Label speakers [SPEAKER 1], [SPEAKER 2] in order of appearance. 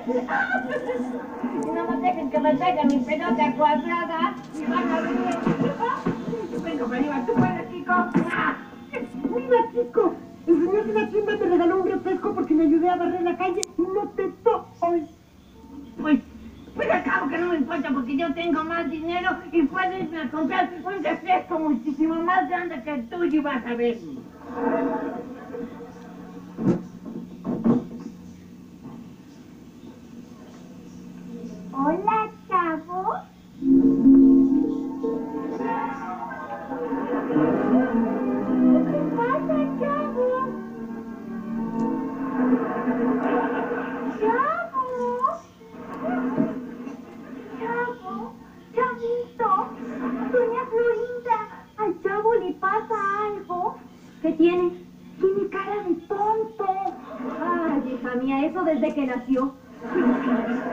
[SPEAKER 1] No me dejen que me traigan mi pelota cuadrada y van a ver. Venga, para arriba, tú puedes, Kiko.
[SPEAKER 2] Mira, Kiko, el señor de la tienda te regaló un refresco porque me ayudé a barrer la calle y no te toques.
[SPEAKER 1] Pues al cabo que no me importa porque yo tengo más dinero y puedo irme a comprar un refresco muchísimo más grande que el tuyo y vas a ver.
[SPEAKER 3] Hola, chavo. ¿Qué pasa, chavo? Chavo. Chavo. Chavito. Doña Florinda. ¿Al chavo le pasa algo? ¿Qué tiene? Tiene cara de tonto. Ay, hija mía, eso desde que nació.